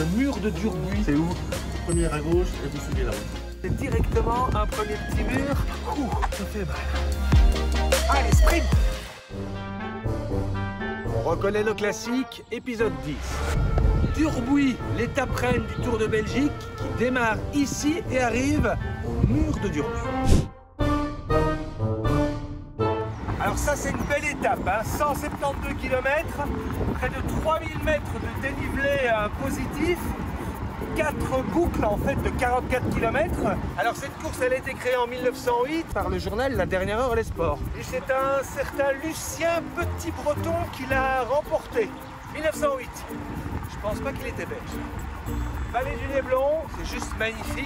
Le mur de Durbuy. C'est où? Première à gauche et vous suivez la route. C'est directement un premier petit mur. Ouh, ça fait mal. Allez, sprint! On reconnaît nos classiques, épisode 10. Durbuy, l'étape reine du Tour de Belgique, qui démarre ici et arrive au mur de Durbuy. Alors ça, c'est une belle étape, hein, 172 km, près de 3000 mètres de dénivelé positif, 4 boucles en fait de 44 km. Alors cette course, elle a été créée en 1908 par le journal La Dernière Heure Les Sports. Et c'est un certain Lucien Petit-Breton qui l'a remporté. 1908. Je pense pas qu'il était belge. Vallée du Néblon, c'est juste magnifique.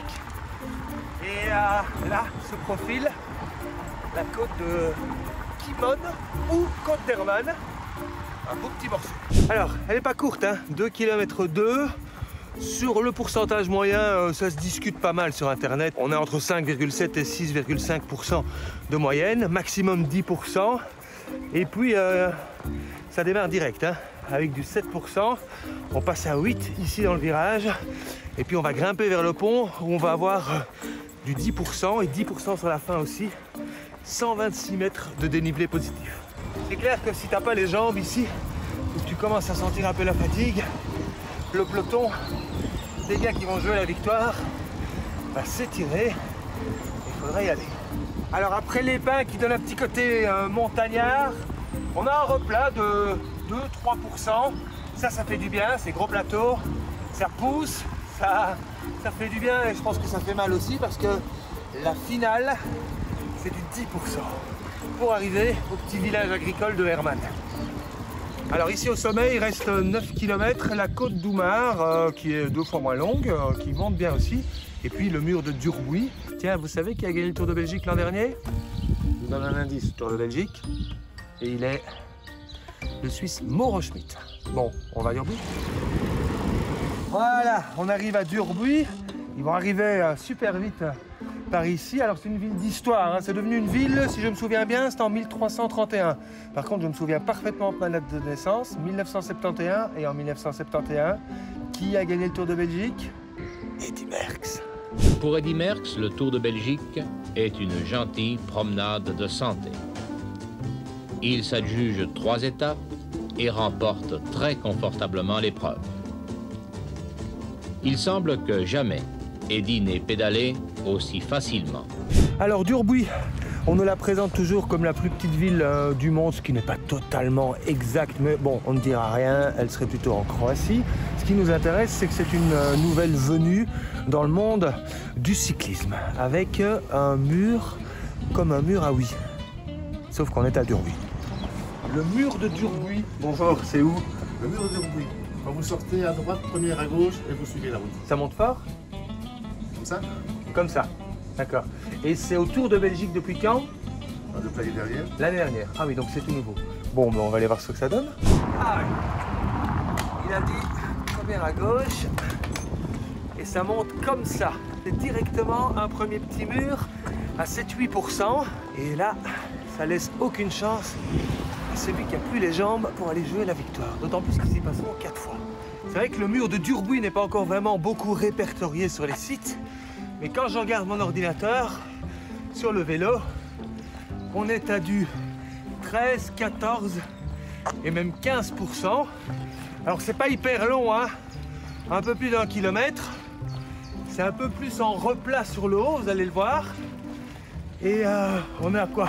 Et là se profile la côte de Kimone ou côte d'Hermann. Un beau petit morceau. Alors, elle est pas courte, hein, 2 km 2. Sur le pourcentage moyen, ça se discute pas mal sur internet. On est entre 5,7 et 6,5% de moyenne, maximum 10%. Et puis ça démarre direct, hein, avec du 7%. On passe à 8 ici dans le virage. Et puis on va grimper vers le pont où on va avoir du 10% et 10% sur la fin aussi. 126 mètres de dénivelé positif. C'est clair que si t'as pas les jambes ici, et que tu commences à sentir un peu la fatigue, le peloton des gars qui vont jouer la victoire va s'étirer. Il faudrait y aller. Alors après les pins qui donnent un petit côté montagnard, on a un replat de 2-3%. Ça fait du bien, c'est gros plateau, ça pousse, ça fait du bien et je pense que ça fait mal aussi parce que la finale, c'est du 10% pour arriver au petit village agricole de Hermann. Alors ici au sommet, il reste 9 km, la côte d'Oumar qui est 2 fois moins longue, qui monte bien aussi. Et puis le mur de Durbuy. Tiens, vous savez qui a gagné le Tour de Belgique l'an dernier? Je vous donne un indice, Tour de Belgique. Et il est le Suisse Mauro Schmid. Bon, on va à Durbuy. Voilà, on arrive à Durbuy. Ils vont arriver super vite par ici. Alors c'est une ville d'histoire, hein. C'est devenu une ville, si je me souviens bien, c'était en 1331. Par contre, je me souviens parfaitement de ma date de naissance, 1971. Et en 1971, qui a gagné le Tour de Belgique? Eddy Merckx. Pour Eddy Merckx, le Tour de Belgique est une gentille promenade de santé. Il s'adjuge 3 étapes et remporte très confortablement l'épreuve. Il semble que jamais Eddy n'ait pédalé aussi facilement. Alors Durbuy, on nous la présente toujours comme la plus petite ville du monde, ce qui n'est pas totalement exact, mais bon, on ne dira rien, elle serait plutôt en Croatie. Ce qui nous intéresse, c'est que c'est une nouvelle venue dans le monde du cyclisme, avec un mur comme un mur à oui. Sauf qu'on est à Durbuy. Le mur de Durbuy, bonjour, c'est où? Le mur de Durbuy. Quand vous sortez à droite, première à gauche et vous suivez la route. Ça monte fort? Comme ça? Comme ça, d'accord. Et c'est au Tour de Belgique depuis quand? Depuis l'année dernière. L'année dernière. Ah oui, donc c'est tout nouveau. Bon, ben on va aller voir ce que ça donne. Ah oui. Il a dit première à gauche. Et ça monte comme ça. C'est directement un premier petit mur à 7-8%. Et là, ça laisse aucune chance à celui qui n'a plus les jambes pour aller jouer la victoire. D'autant plus qu'ils y passeront 4 fois. C'est vrai que le mur de Durbuy n'est pas encore vraiment beaucoup répertorié sur les sites. Mais quand je regarde mon ordinateur, sur le vélo, on est à du 13, 14 et même 15%. Alors c'est pas hyper long, hein, un peu plus d'1 kilomètre. C'est un peu plus en replat sur le haut, vous allez le voir. Et on est à quoi?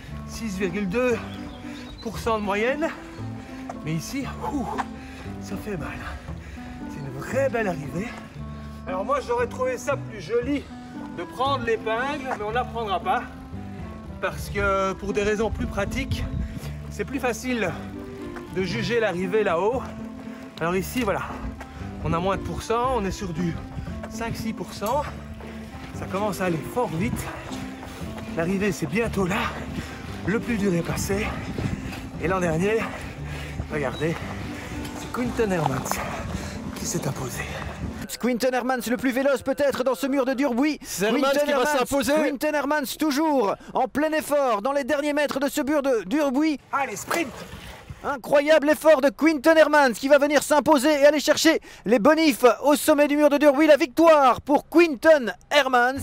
6,2% de moyenne. Mais ici, ça fait mal. C'est une vraie belle arrivée. Alors moi j'aurais trouvé ça plus joli de prendre l'épingle, mais on ne la prendra pas. Parce que pour des raisons plus pratiques, c'est plus facile de juger l'arrivée là-haut. Alors ici, voilà, on a moins de pourcents, on est sur du 5-6%. Ça commence à aller fort vite. L'arrivée, c'est bientôt là. Le plus dur est passé. Et l'an dernier, regardez, c'est Quinten Hermans qui s'est imposé. Quinten Hermans, le plus véloce peut-être dans ce mur de Durbuy. Hermans qui va s'imposer. Quinten Hermans toujours en plein effort dans les derniers mètres de ce mur de Durbuy. Allez, sprint! Incroyable effort de Quinten Hermans qui va venir s'imposer et aller chercher les bonifs au sommet du mur de Dur. Oui, la victoire pour Quinten Hermans.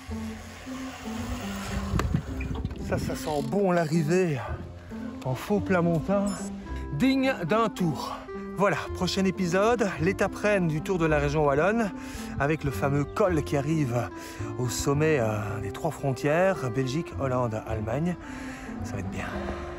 Ça sent bon l'arrivée en faux plat montant, digne d'un tour. Voilà, prochain épisode, l'étape reine du Tour de la région wallonne, avec le fameux col qui arrive au sommet des 3 frontières, Belgique, Hollande, Allemagne. Ça va être bien.